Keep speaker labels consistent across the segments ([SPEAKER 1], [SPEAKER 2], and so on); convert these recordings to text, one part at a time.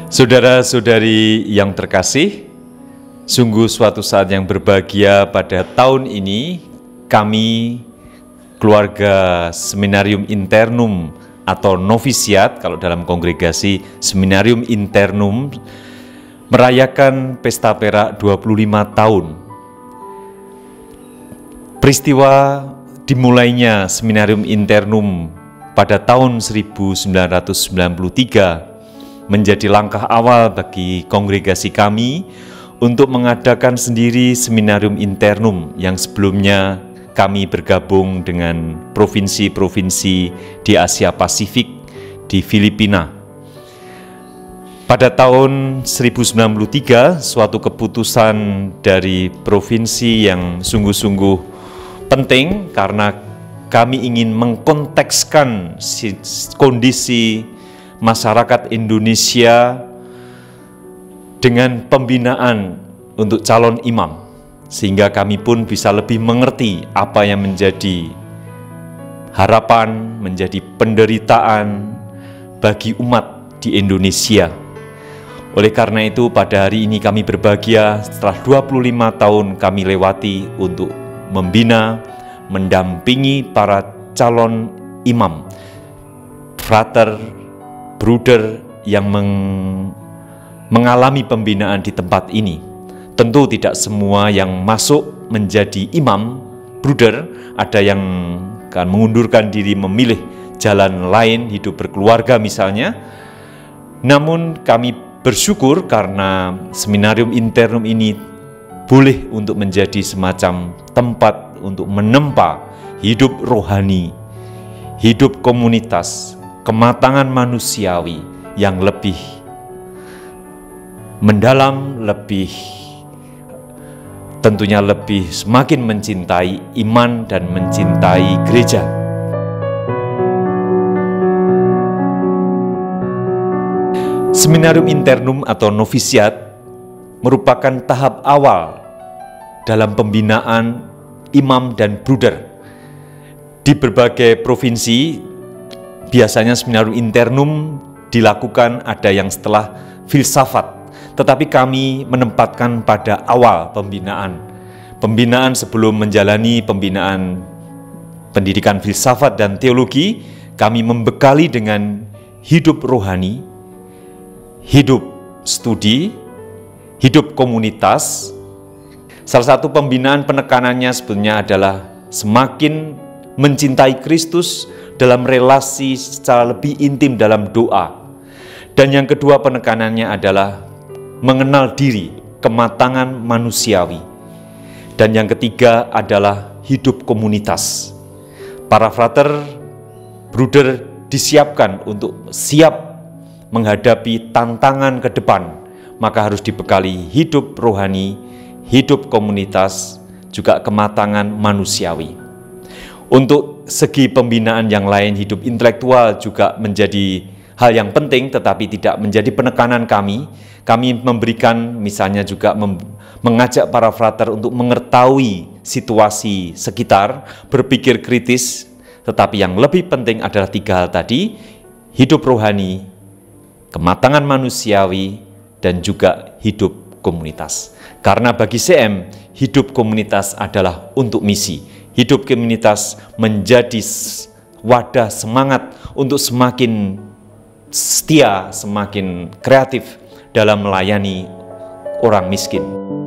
[SPEAKER 1] Saudara-saudari yang terkasih, sungguh suatu saat yang berbahagia pada tahun ini kami keluarga Seminarium Internum atau novisiat, kalau dalam kongregasi Seminarium Internum, merayakan pesta perak 25 tahun. Peristiwa dimulainya Seminarium Internum pada tahun 1993 menjadi langkah awal bagi kongregasi kami untuk mengadakan sendiri Seminarium Internum yang sebelumnya kami bergabung dengan provinsi-provinsi di Asia Pasifik, di Filipina. Pada tahun 1993, suatu keputusan dari provinsi yang sungguh-sungguh penting karena kami ingin mengkontekskan kondisi masyarakat Indonesia dengan pembinaan untuk calon imam, sehingga kami pun bisa lebih mengerti apa yang menjadi harapan, menjadi penderitaan bagi umat di Indonesia. Oleh karena itu, pada hari ini kami berbahagia setelah 25 tahun kami lewati untuk membina, mendampingi para calon imam, frater, bruder yang mengalami pembinaan di tempat ini. Tentu tidak semua yang masuk menjadi imam, bruder, ada yang akan mengundurkan diri memilih jalan lain, hidup berkeluarga misalnya. Namun kami bersyukur karena Seminarium Internum ini boleh untuk menjadi semacam tempat untuk menempa hidup rohani, hidup komunitas, kematangan manusiawi yang lebih mendalam, tentunya lebih semakin mencintai iman dan mencintai gereja. Seminarium Internum atau novisiat merupakan tahap awal dalam pembinaan imam dan bruder. Di berbagai provinsi, biasanya Seminarium Internum dilakukan ada yang setelah filsafat, tetapi kami menempatkan pada awal pembinaan. Pembinaan sebelum menjalani pembinaan pendidikan filsafat dan teologi, kami membekali dengan hidup rohani, hidup studi, hidup komunitas. Salah satu pembinaan penekanannya sebenarnya adalah semakin mencintai Kristus dalam relasi secara lebih intim dalam doa. Dan yang kedua penekanannya adalah mengenal diri, kematangan manusiawi. Dan yang ketiga adalah hidup komunitas. Para frater, bruder disiapkan untuk siap menghadapi tantangan ke depan, maka harus dibekali hidup rohani, hidup komunitas, juga kematangan manusiawi. Untuk segi pembinaan yang lain, hidup intelektual juga menjadi hal yang penting, tetapi tidak menjadi penekanan kami. Kami memberikan, misalnya juga mengajak para frater untuk mengetahui situasi sekitar, berpikir kritis, tetapi yang lebih penting adalah tiga hal tadi, hidup rohani, kematangan manusiawi, dan juga hidup komunitas. Karena bagi CM, hidup komunitas adalah untuk misi. Hidup komunitas menjadi wadah semangat untuk semakin setia, semakin kreatif dalam melayani orang miskin.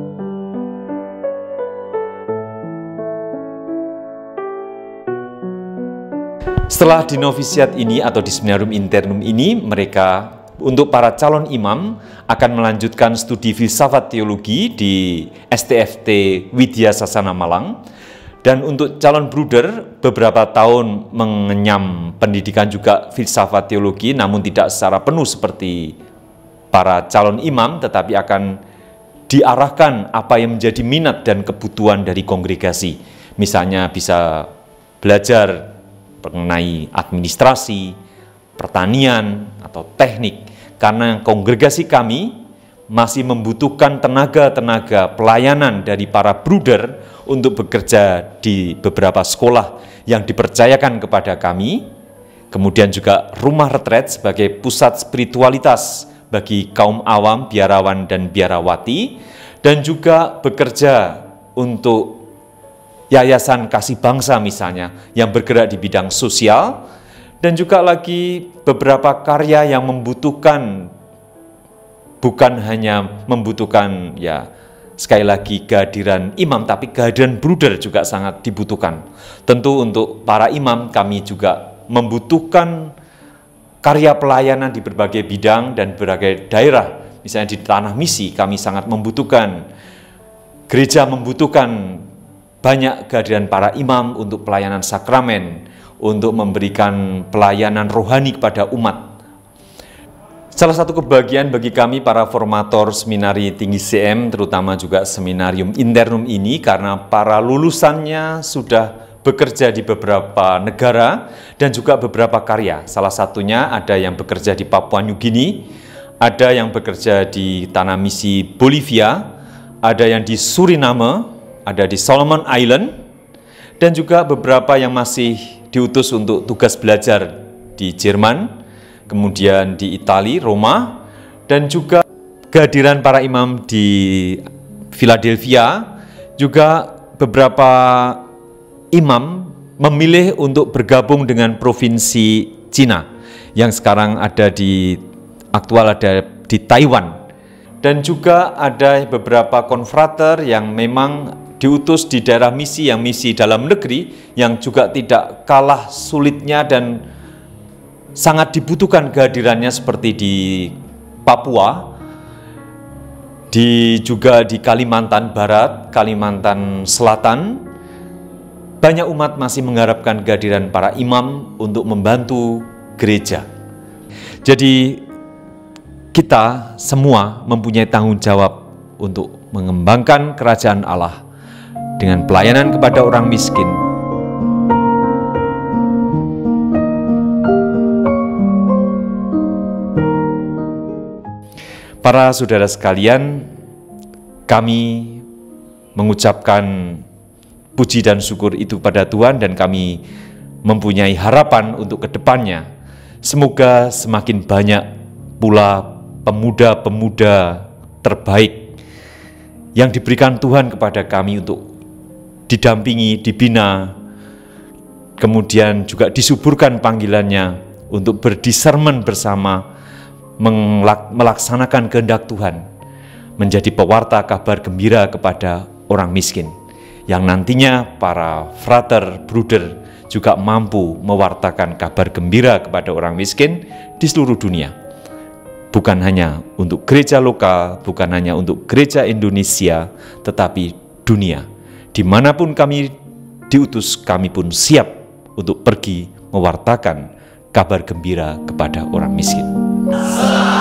[SPEAKER 1] Setelah di novisiat ini atau di Seminarium Internum ini, mereka untuk para calon imam akan melanjutkan studi filsafat teologi di STFT Widya Sasana Malang. Dan untuk calon bruder, beberapa tahun mengenyam pendidikan juga filsafat teologi, namun tidak secara penuh seperti para calon imam, tetapi akan diarahkan apa yang menjadi minat dan kebutuhan dari kongregasi. Misalnya bisa belajar mengenai administrasi, pertanian, atau teknik. Karena kongregasi kami masih membutuhkan tenaga-tenaga pelayanan dari para bruder untuk bekerja di beberapa sekolah yang dipercayakan kepada kami, kemudian juga rumah retret sebagai pusat spiritualitas bagi kaum awam, biarawan dan biarawati, dan juga bekerja untuk Yayasan Kasih Bangsa misalnya, yang bergerak di bidang sosial, dan juga lagi beberapa karya yang membutuhkan, bukan hanya membutuhkan sekali lagi kehadiran imam, tapi kehadiran bruder juga sangat dibutuhkan. Tentu untuk para imam kami juga membutuhkan karya pelayanan di berbagai bidang dan berbagai daerah. Misalnya di Tanah Misi kami sangat membutuhkan, gereja membutuhkan banyak kehadiran para imam untuk pelayanan sakramen, untuk memberikan pelayanan rohani kepada umat. Salah satu kebahagiaan bagi kami para formator Seminari Tinggi CM, terutama juga Seminarium Internum ini, karena para lulusannya sudah bekerja di beberapa negara dan juga beberapa karya. Salah satunya ada yang bekerja di Papua New Guinea, ada yang bekerja di Tanah Misi Bolivia, ada yang di Suriname, ada di Solomon Island, dan juga beberapa yang masih diutus untuk tugas belajar di Jerman, kemudian di Italia, Roma, dan juga kehadiran para imam di Philadelphia. Juga beberapa imam memilih untuk bergabung dengan provinsi Cina yang sekarang ada di Taiwan. Dan juga ada beberapa konfrater yang memang diutus di daerah misi, yang misi dalam negeri, yang juga tidak kalah sulitnya dan sangat dibutuhkan kehadirannya, seperti di Papua, juga di Kalimantan Barat, Kalimantan Selatan. Banyak umat masih mengharapkan kehadiran para imam untuk membantu gereja. Jadi kita semua mempunyai tanggung jawab untuk mengembangkan kerajaan Allah dengan pelayanan kepada orang miskin. Para saudara sekalian, kami mengucapkan puji dan syukur itu pada Tuhan, dan kami mempunyai harapan untuk kedepannya. Semoga semakin banyak pula pemuda-pemuda terbaik yang diberikan Tuhan kepada kami untuk didampingi, dibina, kemudian juga disuburkan panggilannya untuk berdiscernment bersama, melaksanakan kehendak Tuhan, menjadi pewarta kabar gembira kepada orang miskin, yang nantinya para frater, bruder juga mampu mewartakan kabar gembira kepada orang miskin di seluruh dunia. Bukan hanya untuk gereja lokal, bukan hanya untuk gereja Indonesia, tetapi dunia. Dimanapun kami diutus, kami pun siap untuk pergi mewartakan kabar gembira kepada orang miskin.